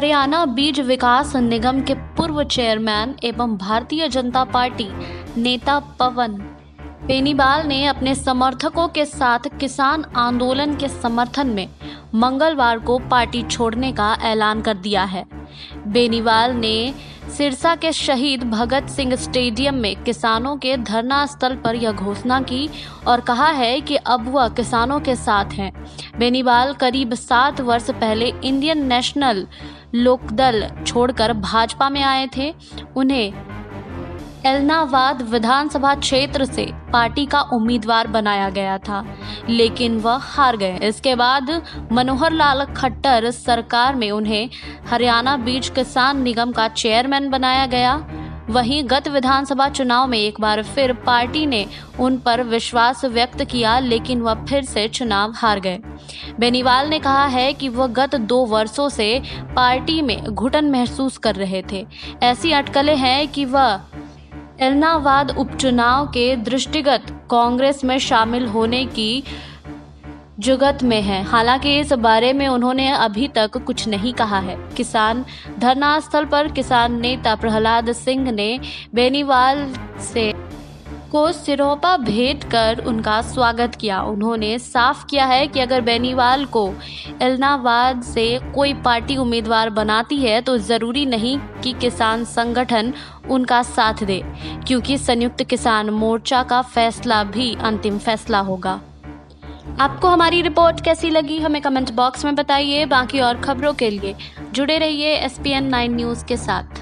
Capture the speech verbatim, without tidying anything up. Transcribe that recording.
हरियाणा बीज विकास निगम के पूर्व चेयरमैन एवं भारतीय जनता पार्टी नेता पवन बेनीवाल ने अपने समर्थकों के साथ किसान आंदोलन के समर्थन में मंगलवार को पार्टी छोड़ने का ऐलान कर दिया है। बेनीवाल ने सिरसा के शहीद भगत सिंह स्टेडियम में किसानों के धरना स्थल पर यह घोषणा की और कहा है कि अब वह किसानों के साथ हैं। बेनीवाल करीब सात वर्ष पहले इंडियन नेशनल लोकदल छोड़कर भाजपा में आए थे। उन्हें एलनाबाद विधानसभा क्षेत्र से पार्टी का उम्मीदवार बनाया गया था, लेकिन वह हार गए। इसके बाद मनोहर लाल खट्टर सरकार में उन्हें हरियाणा बीज किसान निगम का चेयरमैन बनाया गया। वहीं गत विधानसभा चुनाव में एक बार फिर पार्टी ने उन पर विश्वास व्यक्त किया, लेकिन वह फिर से चुनाव हार गए। बेनीवाल ने कहा है कि वह गत दो वर्षों से पार्टी में घुटन महसूस कर रहे थे। ऐसी अटकलें हैं कि वह एलनाबाद उपचुनाव के दृष्टिगत कांग्रेस में शामिल होने की जुगत में है। हालांकि इस बारे में उन्होंने अभी तक कुछ नहीं कहा है। किसान धरना स्थल पर किसान नेता प्रहलाद सिंह ने बेनीवाल से को सिरोपा भेंट कर उनका स्वागत किया। उन्होंने साफ किया है कि अगर बेनीवाल को एलनाबाद से कोई पार्टी उम्मीदवार बनाती है तो ज़रूरी नहीं कि किसान संगठन उनका साथ दे, क्योंकि संयुक्त किसान मोर्चा का फैसला भी अंतिम फैसला होगा। आपको हमारी रिपोर्ट कैसी लगी हमें कमेंट बॉक्स में बताइए। बाकी और खबरों के लिए जुड़े रहिए S P N nine news के साथ।